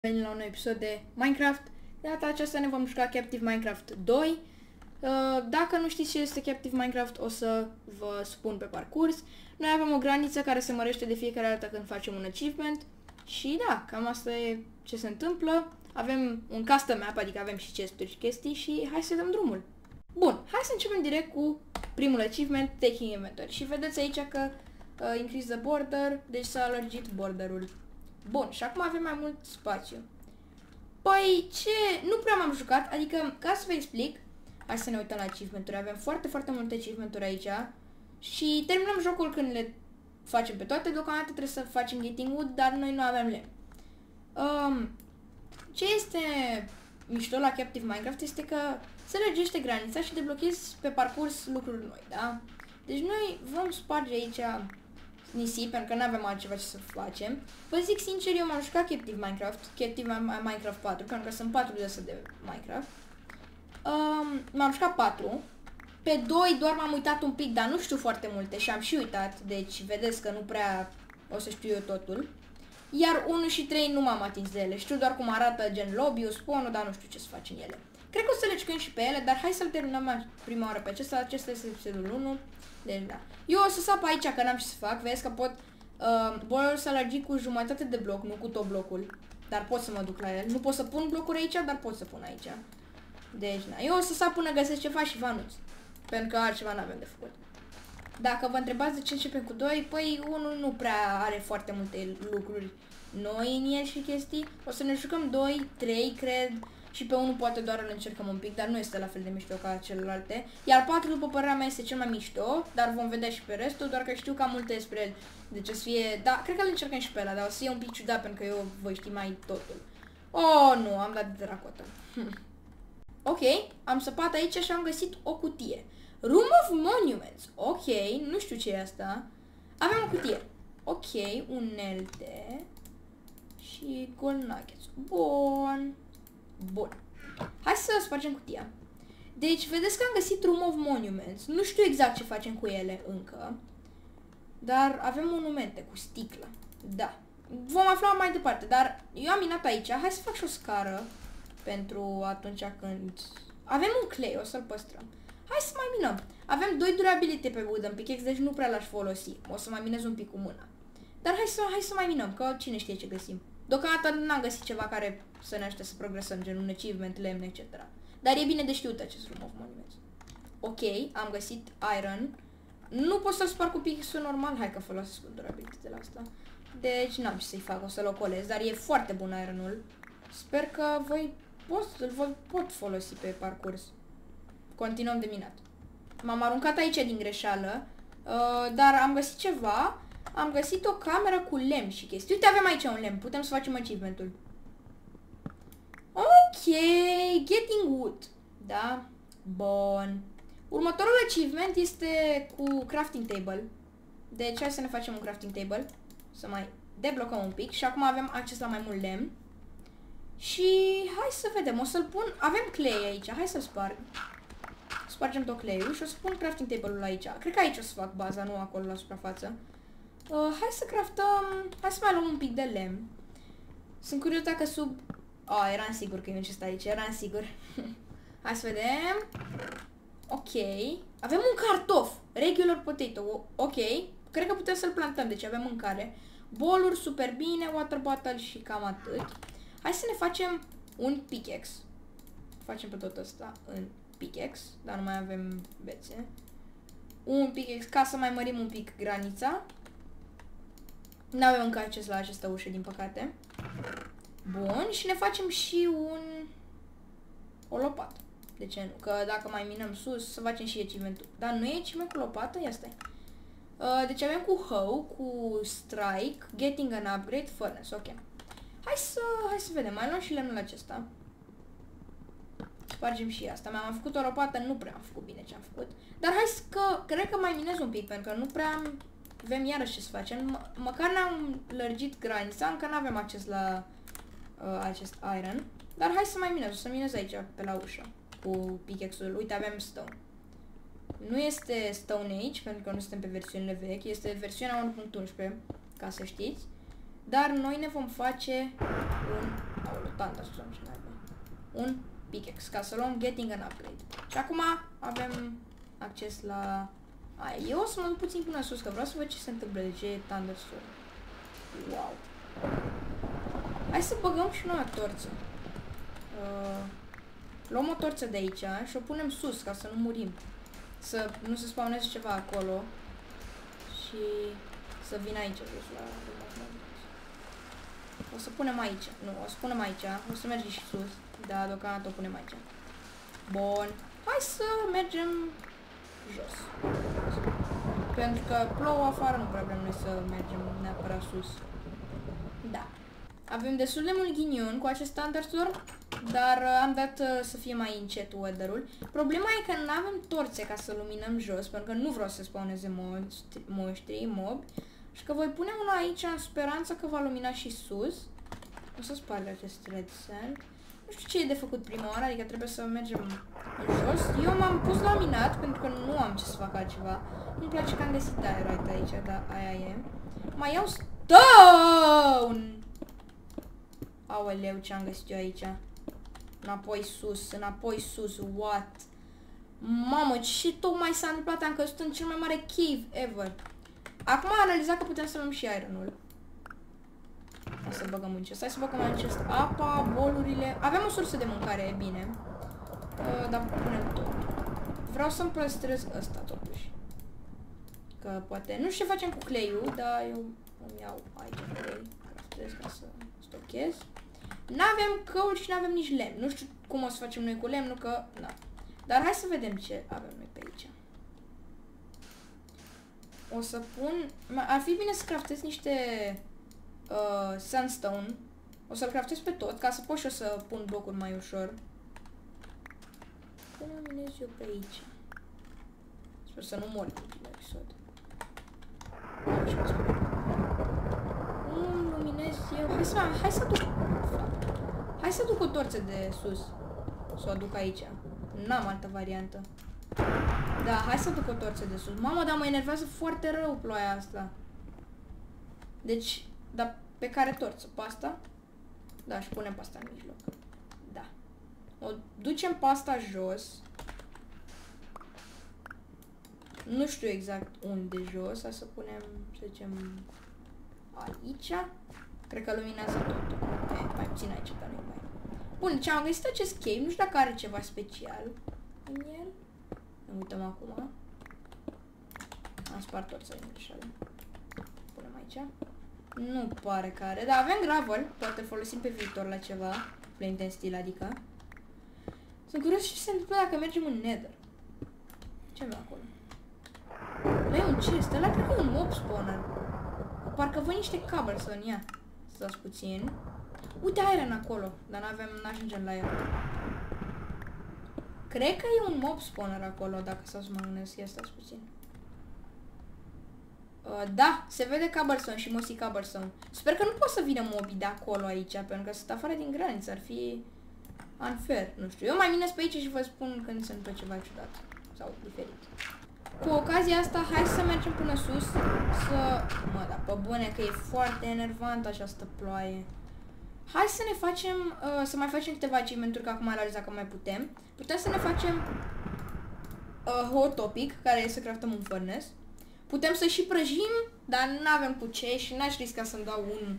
Venim la un nou episod de Minecraft. De data aceasta ne vom juca Captive Minecraft 2. Dacă nu știți ce este Captive Minecraft, o să vă spun pe parcurs. Noi avem o graniță care se mărește de fiecare dată când facem un achievement. Și da, cam asta e ce se întâmplă. Avem un custom map, adică avem și chesturi și chestii și hai să dăm drumul. Bun, hai să începem direct cu primul achievement, Taking Inventory. Și vedeți aici că increase the border, deci s-a lărgit borderul. Bun, și acum avem mai mult spațiu. Păi, ce? Nu prea m-am jucat, adică, ca să vă explic, hai să ne uităm la achievement-uri. Avem foarte multe achievement-uri aici și terminăm jocul când le facem pe toate. Deocamdată trebuie să facem getting wood, dar noi nu avem lemn. Ce este mișto la Captive Minecraft este că se lărgește granița și deblochezi pe parcurs lucruri noi, da? Deci noi vom sparge aici nisip, pentru că nu avem altceva ce să facem. Vă zic sincer, eu m-am jucat Captive Minecraft 4, pentru că sunt 4 de astea de Minecraft. M-am jucat 4. Pe 2 doar m-am uitat un pic, dar nu știu foarte multe și am și uitat, deci vedeți că nu prea o să știu eu totul. Iar 1 și 3 nu m-am atins de ele, știu doar cum arată gen lobby-ul, spawn-ul, dar nu știu ce să fac în ele. Cred că o să le jucăm și pe ele, dar hai să-l terminăm prima oară pe acesta. Acesta este episodul 1. Deci da. Eu o să sap aici că n-am ce să fac. Vezi că pot bolul să alergi cu jumătate de bloc, nu cu tot blocul. Dar pot să mă duc la el. Nu pot să pun blocuri aici, dar pot să pun aici. Deci da. Eu o să sap până găsesc ceva și vă anunț. Pentru că altceva n-avem de făcut. Dacă vă întrebați de ce începem cu 2, păi unul nu prea are foarte multe lucruri noi în el și chestii. O să ne jucăm 2, 3, cred. Și pe 1 poate doar îl încercăm un pic, dar nu este la fel de mișto ca celelalte. Iar 4, după părerea mea, este cel mai mișto, dar vom vedea și pe restul, doar că știu cam multe despre el. Deci o să fie... Da, cred că îl încercăm și pe ăla, dar o să fie un pic ciudat, pentru că eu voi ști mai totul. Oh, nu, am dat de dracotă. Ok, am săpat aici și am găsit o cutie. Room of Monuments. Ok, nu știu ce e asta. Avem o cutie. Ok, unelte și gold nuggets. Bun. Bun. Hai să spargem cutia. Deci, vedeți că am găsit Room of Monuments. Nu știu exact ce facem cu ele încă. Dar avem monumente cu sticlă. Da. Vom afla mai departe. Dar eu am minat aici. Hai să fac și o scară. Pentru atunci când... Avem un clay, o să-l păstrăm. Hai să mai minăm. Avem 2 durability pe wooden pickaxe, deci nu prea l-aș folosi. O să mai minez un pic cu mâna. Dar hai să mai minăm, că cine știe ce găsim. Deocamdată n-am găsit ceva care să ne ajute să progresăm, gen un achievement, lemn, etc. Dar e bine de știut acest Room of Monuments. Ok, am găsit iron. Nu pot să-l sparg cu pickaxe-ul normal, hai că folosesc un durability de la asta. Deci n-am ce să-i fac, o să-l ocolez, dar e foarte bun ironul. Sper că îl pot folosi pe parcurs. Continuăm de minat. M-am aruncat aici din greșeală, dar am găsit ceva. Am găsit o cameră cu lemn și chestii. Uite, avem aici un lemn. Putem să facem achievement-ul. Ok, getting wood. Da? Bun. Următorul achievement este cu crafting table. Deci hai să ne facem un crafting table. Să mai deblocăm un pic. Și acum avem acces la mai mult lemn. Și hai să vedem. O să-l pun... Avem clay aici. Hai să-l sparg. Spargem tot clay-ul și o să pun crafting table-ul aici. Cred că aici o să fac baza, nu acolo la suprafață. Hai să craftăm... Hai să mai luăm un pic de lemn. Sunt curios dacă sub... eram sigur că e un chest aici, eram sigur. Hai să vedem. Ok. Avem un cartof. Regular potato. Ok. Cred că putem să-l plantăm, deci avem mâncare. Boluri super bine, water bottle și cam atât. Hai să ne facem un pickaxe. Facem pe tot ăsta în pickaxe, dar nu mai avem bețe. Un pickaxe ca să mai mărim un pic granița. Nu avem încă acces la această ușă, din păcate. Bun, și ne facem și o lopată. De ce nu? Că dacă mai minăm sus, să facem și achievement-ul. Dar nu e achievement cu lopată? Ia stai. Deci avem cu hoe, cu strike, getting an upgrade, furnace, ok. Hai să vedem, mai luăm și lemnul acesta. Spargem și asta. Mi-am făcut o lopată, nu prea am făcut bine ce am făcut. Dar hai că, cred că mai minez un pic, pentru că nu prea avem iarăși ce să facem. Măcar ne-am lărgit granița, încă nu avem acces la acest iron. Dar hai să mai minez, o să minez aici, pe la ușă, cu pickaxe-ul. Uite, avem stone. Nu este Stone Age, pentru că nu suntem pe versiunile vechi, este versiunea 1.11, ca să știți. Dar noi ne vom face un... Thunderstorm ce n-ai. Un pickaxe, ca să luăm getting an upgrade. Și acum avem acces la aia. Eu o să mă duc puțin până sus, că vreau să văd ce se întâmplă, de ce e Thunderstorm. Wow. Hai să băgăm și noi o torță. Luăm o torță de aici și o punem sus, ca să nu murim. Să nu se spawneze ceva acolo. Și să vină aici jos la... O să punem aici. Nu, o să punem aici. O să mergem și sus. Da, deocamdată o punem aici. Bun. Hai să mergem jos. Pentru că plouă afară, nu prea vrem noi să mergem neapărat sus. Da. Avem destul de mult ghinion cu acest Thunderstorm, dar am dat să fie mai încet weather-ul. Problema e că nu avem torțe ca să luminăm jos, pentru că nu vreau să spawneze mobi. Și că voi pune una aici în speranța că va lumina și sus. O să sparg acest red sand. Nu știu ce e de făcut prima oară, adică trebuie să mergem în jos. Eu m-am pus la minat pentru că nu am ce să fac altceva. Nu-mi place că am găsit diorite aici, dar aia e. Mai iau stone! Aoleu, ce am găsit eu aici? Înapoi sus, what? Mamă, ce tocmai s-a întâmplat? Am căzut în cel mai mare cave ever. Acum am analizat că putem să luăm și iron-ul. O să băgăm în chest. Hai să băgăm în chest apa, bolurile. Avem o sursă de mâncare, e bine. Dar punem tot. Vreau să-mi păstrez ăsta totuși. Că poate... Nu știu ce facem cu cleiul, dar eu îmi iau aici clei. Craftez ca să stochez. N-avem căuri și n-avem nici lemn. Nu știu cum o să facem noi cu lemnul, că... Na. Dar hai să vedem ce avem noi pe aici. O să pun... Ar fi bine să craftez niște sandstone. O să-l craftez pe tot, ca să pot și eu să pun blocuri mai ușor. Cum luminez eu pe aici? Sper să nu mor în ultimul episod. Cum luminez eu? Hai să duc o torță de sus. Să o aduc aici. N-am altă variantă. Da, hai să duc o torță de sus. Mamă, dar mă enervează foarte rău ploaia asta. Deci, dar pe care torță? Pe asta? Da, și punem pe asta în mijloc. Da. O ducem pe asta jos. Nu știu exact unde jos. Hai să punem, să zicem, aici. Cred că luminează totul. Mai puțin aici, dar nu mai. Bun, deci am găsit acest cave. Nu știu dacă are ceva special în el. Ne uităm acum. Am spart torța din greșeală. Punem aici. Nu pare că are, dar avem gravel. Poate folosim pe viitor la ceva. Flame steel, adică. Sunt curios ce se întâmplă dacă mergem în Nether. Ce avem acolo? Nu e un chest, ăla cred că e un mob spawner. Parcă văd niște cobblestone, ia. Stați puțin. Uite iron acolo, dar n-ajungem la el. Cred că e un mob spawner acolo, dacă stau să mă gândesc, ia stați puțin. Da, se vede cobblestone și mossy cobblestone. Sper că nu pot să vină mobii de acolo aici, pentru că sunt afară din graniță, ar fi unfair, nu știu. Eu mai minez pe aici și vă spun când se întâmplă ceva ciudat sau diferit. Cu ocazia asta, hai să mergem până sus, să... Mă, da, pe bune că e foarte enervant această ploaie. Hai să ne facem, să mai facem câteva achievement-uri, că acum am realizat că mai putem. Putem să ne facem hot topic, care e să craftăm un furnace. Putem să și prăjim, dar nu avem cu ce și n-aș risca să-mi dau un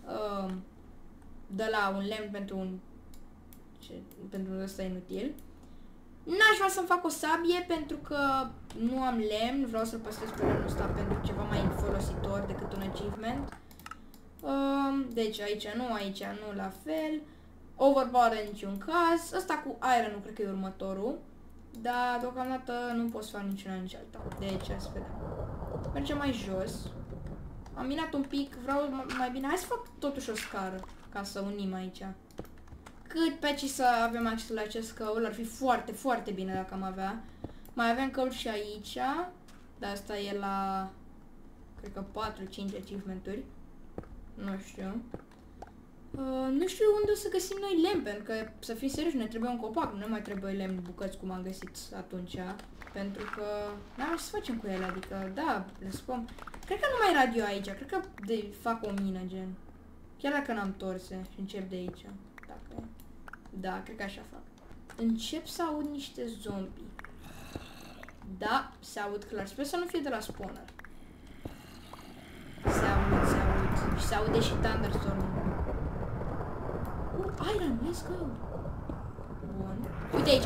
de la un lemn pentru un pentru ăsta inutil. N-aș vrea să-mi fac o sabie pentru că nu am lemn, vreau să-l păstrez pe lemnul ăsta pentru ceva mai folositor decât un achievement. Deci aici nu la fel. Overpower în niciun caz. Ăsta cu iron nu cred că e următorul. Dar deocamdată nu pot să fac niciuna nici alta. Deci să vedem. Mergem mai jos. Am minat un pic, vreau mai bine. Hai să fac totuși o scară ca să unim aici. Cât pe aici să avem acces la acest căul, ar fi foarte, foarte bine dacă am avea. Mai avem căul și aici. Dar asta e la, cred că 4-5 achievement-uri. Nu știu. Nu știu unde o să găsim noi lemn, pentru că, să fim serios, ne trebuie un copac, nu mai trebuie lemn bucăți cum am găsit atunci. Pentru că n-am ce să facem cu ele, adică, da, le spun. Cred că nu mai radio aici, cred că fac o mină, gen. Chiar dacă n-am torse și încep de aici. dacă... Da, cred că așa fac. Încep să aud niște zombie. Da, se aud clar. Sper să nu fie de la spawner. Se aud. Și se aude și Thunderstorm. Iron, let's go! Bun. Uite aici.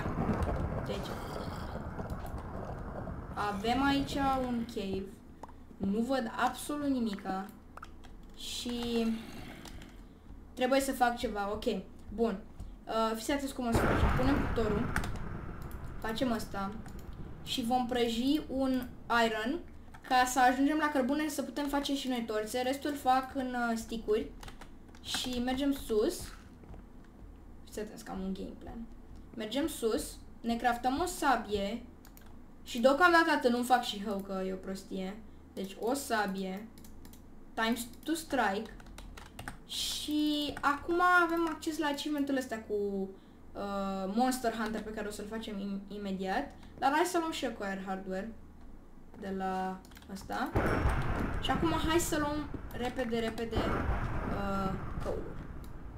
Avem aici un cave. Nu văd absolut nimica. Și... trebuie să fac ceva, ok. Bun. Fiți atenți cum o să facem. Punem cuptorul. Facem asta. Și vom prăji un iron ca să ajungem la cărbune să putem face și noi torțe. Restul fac în stick-uri. Și mergem sus. Fiți atenți că am un game plan. Mergem sus. Ne craftăm o sabie. Și deocamdată atât, nu fac și hău că e o prostie. Deci o sabie. Times to strike. Și acum avem acces la achievementul ăsta cu Monster Hunter pe care o să-l facem imediat. Dar hai să luăm și Acquire Hardware de la ăsta. Și acum hai să luăm repede căulul.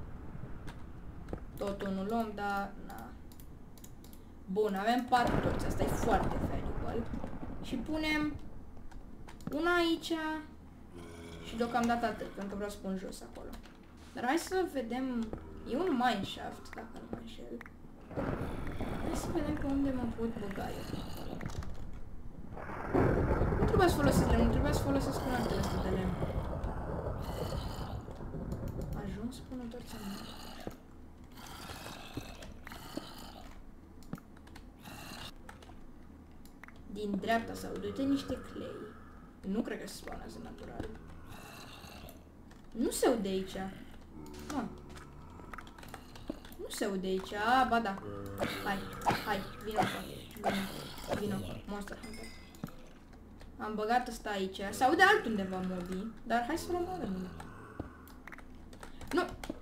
Totul nu luăm, dar na. Bun, avem 4 torțe, asta e foarte valuable. Și punem una aici și deocamdată atât, pentru că vreau să pun jos acolo. Dar hai să vedem, e un mineshaft, dacă nu mă înșel. Hai să vedem pe unde mă pot băga eu. Nu trebuie să folosesc lemn, nu trebuie să folosesc un alt de lemn. Ajuns până torța mea. Din dreapta sau uite niște clay. Nu cred că se spawnează natural. Nu se aude aici. Ah. Nu se aude aici. Ah, ba da. Hai, vino. Monster Hunter. Am băgat ăsta aici. Se aude altundeva mobii, dar hai să luăm ironul. Nu!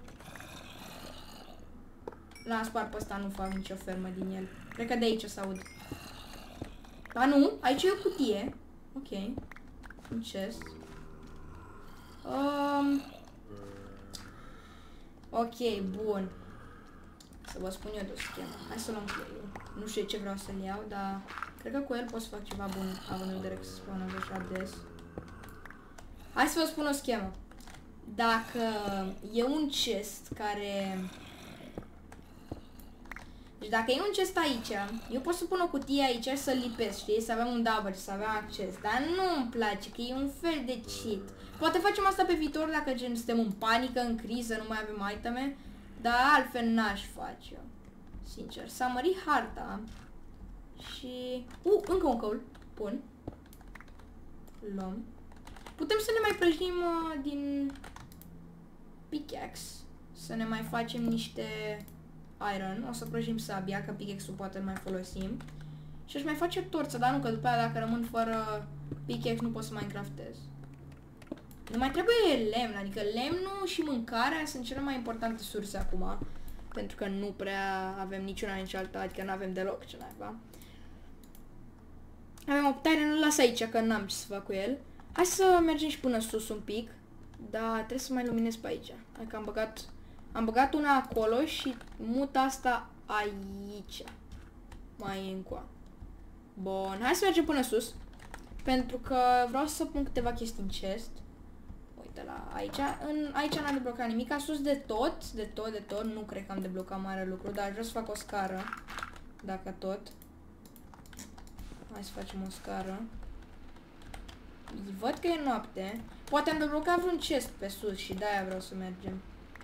L-am spart pe ăsta, nu fac nicio fermă din el. Cred că de aici se aud. Ba nu, aici e o cutie. Ok. Un chest. Ok, bun. Să vă spun eu de o schemă. Hai să luăm clay-ul. Nu știu ce vreau să-l iau, dar cred că cu el pot să fac ceva bun, având în vedere că se spawnează așa des. Hai să vă spun o schemă. Dacă e un chest care... Deci dacă e un chest aici, eu pot să pun o cutie aici și să lipesc, știi? Să avem un double, să avem acces. Dar nu îmi place, că e un fel de cheat. Poate facem asta pe viitor dacă gen suntem în panică, în criză, nu mai avem iteme. Dar altfel n-aș face eu. Sincer. S-a mărit harta. Și... încă un căul. Pun. Luăm. Putem să ne mai prăjim din pickaxe. Să ne mai facem niște iron. O să prăjim sabia, că pickaxe-ul poate îl mai folosim. Și aș mai face torță, dar nu, că după aia dacă rămân fără pickaxe nu pot să mai craftez. Nu mai trebuie lemn, adică lemnul și mâncarea sunt cele mai importante surse acum. Pentru că nu prea avem niciuna nici alta, adică nu avem deloc ce naiba. Avem 8 iron, îl las aici, că n-am ce să fac cu el. Hai să mergem și până sus un pic. Dar trebuie să mai luminez pe aici. Hai că am băgat una acolo și mut asta aici. Mai încoa. Bun, hai să mergem până sus. Pentru că vreau să pun câteva chestii în chest. Uite la aici. Aici n-am deblocat nimic. Sus de tot. Nu cred că am deblocat mare lucru, dar vreau să fac o scară. Dacă tot. Hai să facem o scară. Văd că e noapte. Poate am deblocat vreun chest pe sus și de-aia vreau să mergem.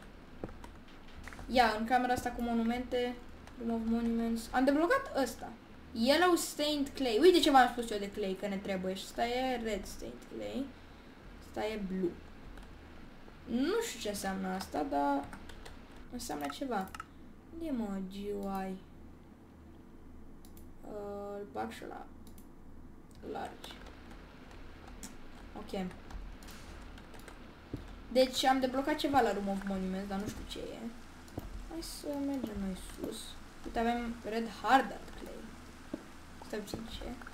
Ia, în camera asta cu monumente. Room of Monuments. Am deblocat ăsta. Yellow Stained Clay. Uite ce v-am spus eu de clay, că ne trebuie. Și ăsta e Red Stained Clay. Ăsta e Blue. Nu știu ce înseamnă asta, dar înseamnă ceva. Unde e, mă, GUI? Îl bag și la large. Ok. Deci am deblocat ceva la Room of Monuments, dar nu știu ce e. Hai să mergem noi sus. Uite, avem Red Hardened Clay. Stai puțin ce e.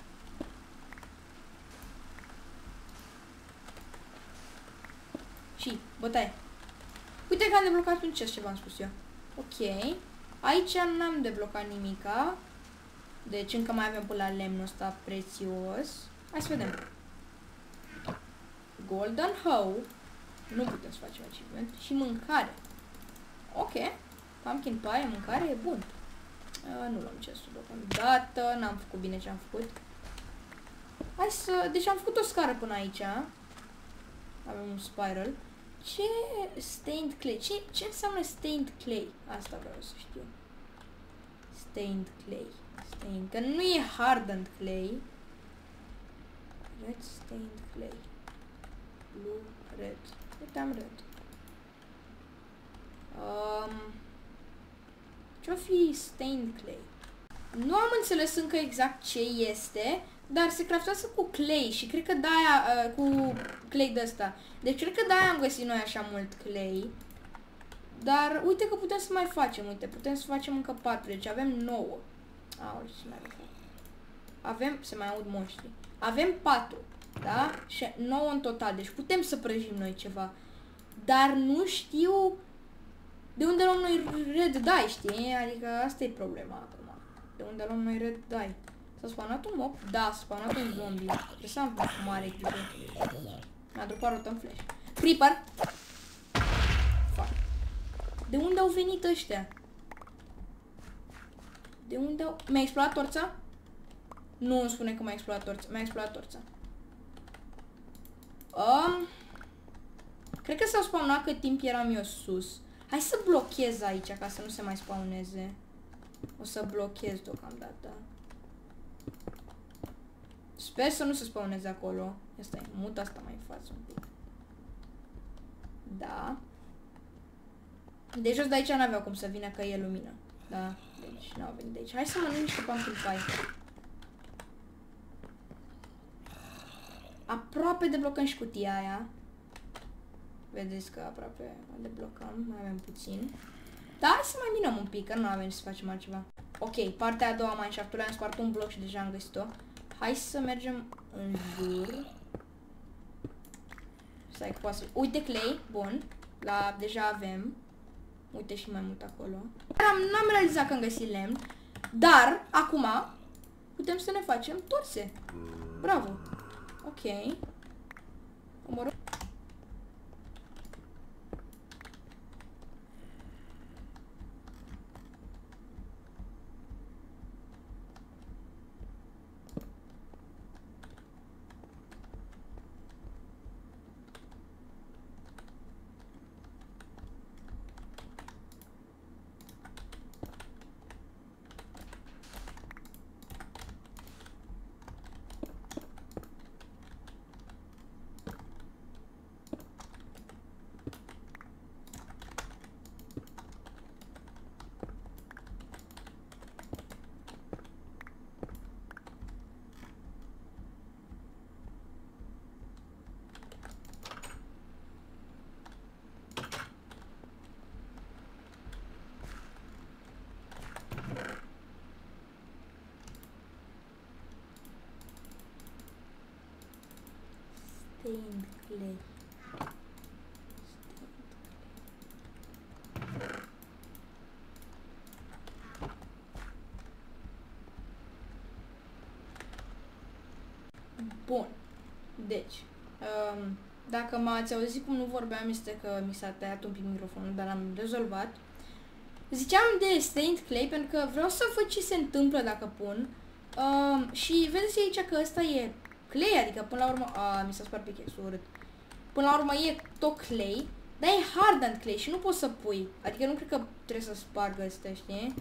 Și, bătaie. Uite că am deblocat un chest, ce v-am spus eu. Ok. Aici n-am deblocat nimica. Deci încă mai avem până la lemnul ăsta prețios. Hai să vedem. Golden Hoe. Nu putem să facem achievement. Și mâncare. Ok. Pumpkin pie, mâncare, e bun. Nu luăm chestul deocamdată. N-am făcut bine ce am făcut. Hai să... Deci am făcut o scară până aici. Avem un spiral. Ce stained clay? Ce înseamnă stained clay? Asta vreau să știu. Stained clay. Stained. Că nu e hardened clay. Red stained clay. Blue, red. Uite, am red. Ce-o fi stained clay? Nu am înțeles încă exact ce este, dar se craftează cu clay și cred că de-aia, cu clay de ăsta. Deci cred că de-aia am găsit noi așa mult clay. Dar uite că putem să mai facem, uite, putem să facem încă 4, deci avem 9. Aoleu, ce mai avem, se mai aud monștri. Avem 4, da? Și 9 în total, deci putem să prăjim noi ceva. Dar nu știu de unde luăm noi red dye, știi? Adică asta e problema acum. De unde luăm noi red dye? S-a spawnat un mob? Da, s-a spawnat un zombie. Trebuie să am mare creeper. Mi-a dropat rotă în flash. Creeper! Fuck. De unde au venit ăștia? De unde au... Mi-a explodat torța? Nu îmi spune că m-a explodat torța. Mi-a explodat torța. Cred că s-au spawnat cât timp eram eu sus. Hai să blochez aici ca să nu se mai spawneze. O să blochez deocamdată. Sper să nu se spawneze acolo. Asta e, mut asta mai în față un pic. Da. Deci jos de aici n-aveau cum să vină că e lumină. Da, deci n-au venit de aici. Hai să mănânc niște pumpkin pie. Aproape deblocăm și cutia aia. Vedeți că aproape o deblocăm, mai avem puțin. Dar hai să mai minăm un pic, că nu avem să facem altceva. Ok, partea a doua a Mineshaft-ului, am spart un bloc și deja am găsit-o. Hai să mergem în jur. Stai că poate să... Uite clay, bun. Deja avem. Uite și mai mult acolo. N-am realizat că am găsit lemn. Dar, acum, putem să ne facem torse. Bravo. Ok. Omorăm. Stained clay. Bun. Deci, dacă m-ați auzit cum nu vorbeam, este că mi s-a tăiat un pic microfonul, dar l-am rezolvat. Ziceam de stained clay pentru că vreau să văd ce se întâmplă dacă pun. Și vedeți aici că ăsta e clay, adică până la urmă... mi s-a spart pickaxe-ul urât. Până la urmă e tot clay, dar e hardened clay și nu poți să pui. Adică nu cred că trebuie să spargă astea, știi?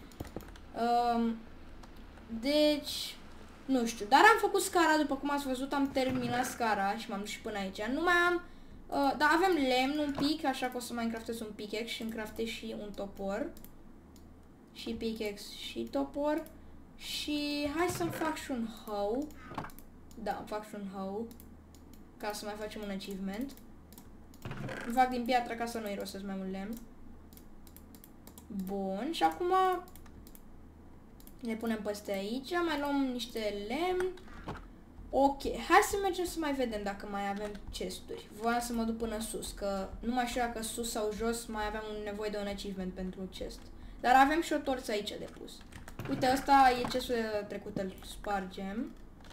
Deci... Nu știu, dar am făcut scara, după cum ați văzut, am terminat scara și m-am dus și până aici. Nu mai am... dar avem lemn un pic, așa că o să mai încraftez un pickaxe și încraftez și un topor. Și pickaxe și topor. Și hai să-mi fac și un hoe. Da, îmi fac și un hoe. Ca să mai facem un achievement. Îmi fac din piatră ca să nu irosesc mai mult lemn. Bun, și acum le punem pe astea aici. Mai luăm niște lemn. Ok, hai să mergem să mai vedem dacă mai avem chesturi. Voiam să mă duc până sus, că nu mai știu dacă sus sau jos mai aveam nevoie de un achievement pentru chest. Dar avem și o torță aici de pus. Uite, ăsta e chestul de trecut, îl spargem.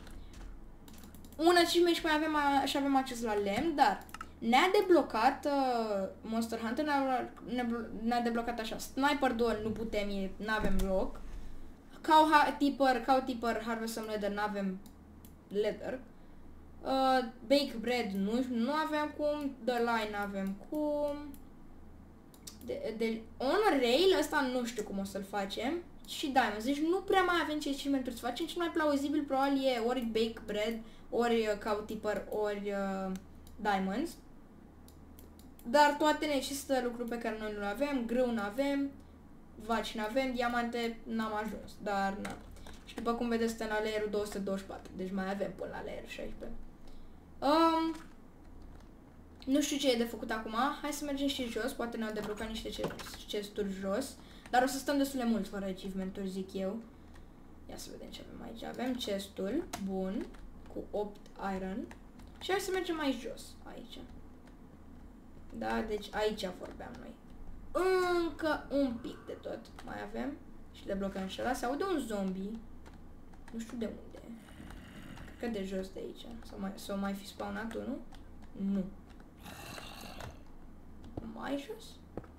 Un achievement și mai avem, și avem acces la lemn, dar ne-a deblocat Monster Hunter, ne-a deblocat așa. Sniper Duel nu putem, n-avem loc. Cow Tipper, Harvest some leather, n-avem leather. Bake bread nu avem cum. The line avem cum. On rail ăsta nu știu cum o să-l facem. Și diamonds, deci nu prea mai avem ce achievement-uri să facem. Cel mai plauzibil probabil e ori bake bread, ori cow tipper, ori diamonds. Dar toate necesită lucruri pe care noi nu le avem. Grâu nu avem, vaci nu avem, diamante n-am ajuns, dar na. Și după cum vedeți, suntem la layer-ul 224, deci mai avem până la layer 16. Nu știu ce e de făcut acum, hai să mergem și jos, poate ne-au deblocat niște chesturi jos, dar o să stăm destul de mult fără achievement-uri, zic eu. Ia să vedem ce avem aici, avem chestul, bun, cu 8 iron, și hai să mergem mai jos, aici. Da, deci aici vorbeam noi. Încă un pic de tot mai avem și deblocăm și ăla. Se aude un zombie. Nu știu de unde. Cred că de jos de aici. Sau mai fi spawnat unul? Nu. Mai jos?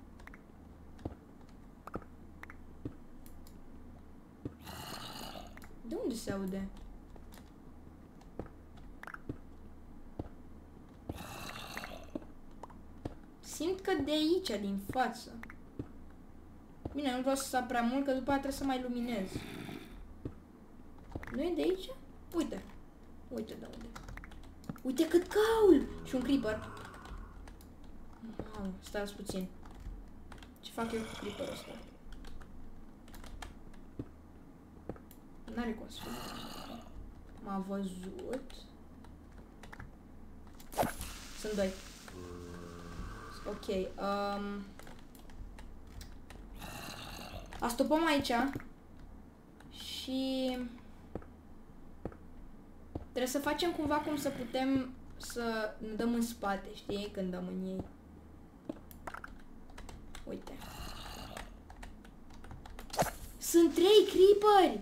De unde se aude? Simt că de aici, din față. Bine, nu vreau să sap prea mult, că după aia trebuie să mai luminez. Nu e de aici? Uite. Uite de unde. Uite cât caul! Și un creeper. Mamă, stați puțin. Ce fac eu cu creeperul ăsta? N-are cum să fac. M-a văzut. Sunt doi. Ok, astopăm aici și trebuie să facem cumva cum să putem să ne dăm în spate, știi, când dăm în ei. Uite. Sunt 3 creeperi!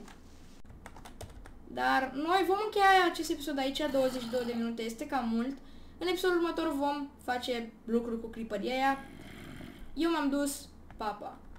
Dar noi vom încheia acest episod aici, 22 de minute, este cam mult. În episodul următor vom face lucruri cu creeperii aia. Eu m-am dus, papa.